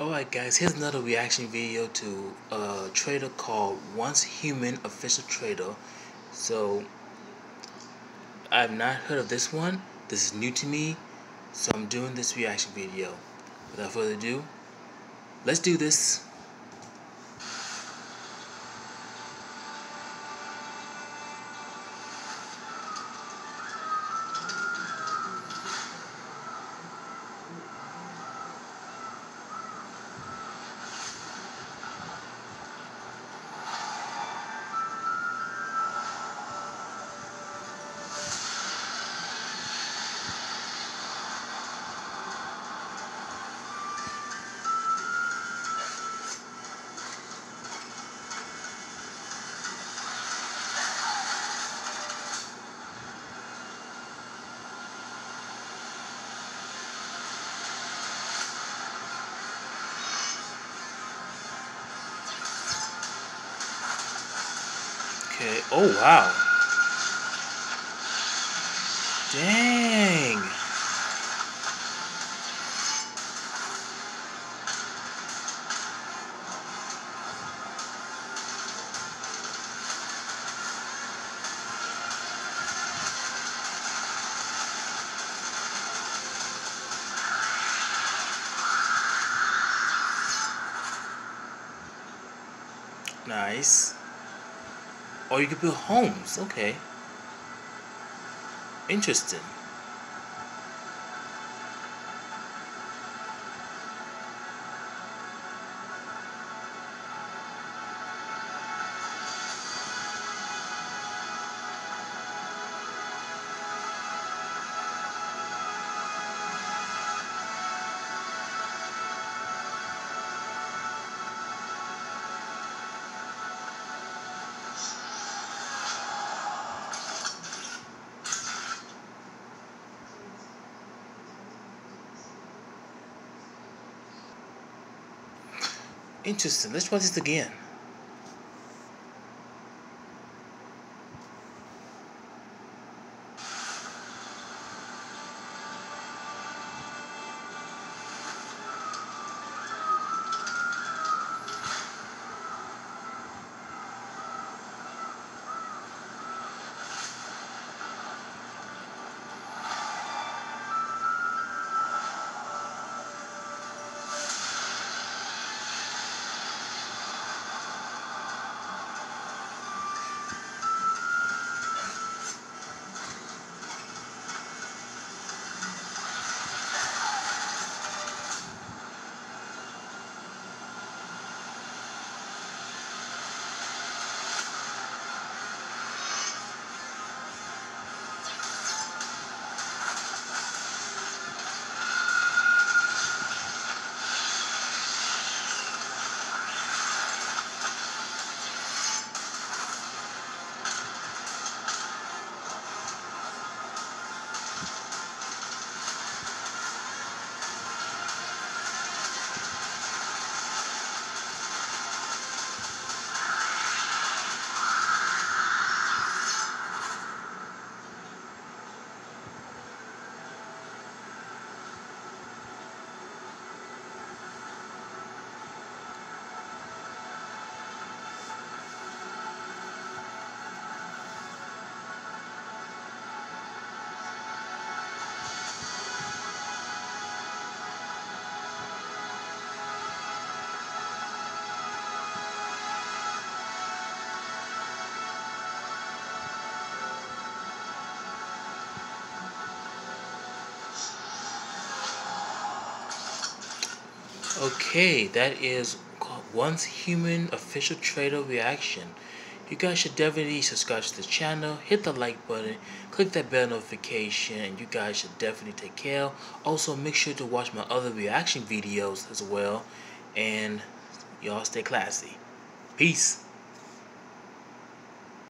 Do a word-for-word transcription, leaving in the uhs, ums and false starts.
Alright guys, here's another reaction video to a trailer called Once Human Official Trailer. So, I've not heard of this one. This is new to me, so I'm doing this reaction video. Without further ado, let's do this. Okay, oh wow. Dang. Nice. Or you could build homes. Okay. Interesting. Interesting. Let's watch this again. Okay, that is Once Human Official Trailer reaction. You guys should definitely subscribe to the channel, hit the like button, click that bell notification, and you guys should definitely take care. Also, make sure to watch my other reaction videos as well, and y'all stay classy. Peace.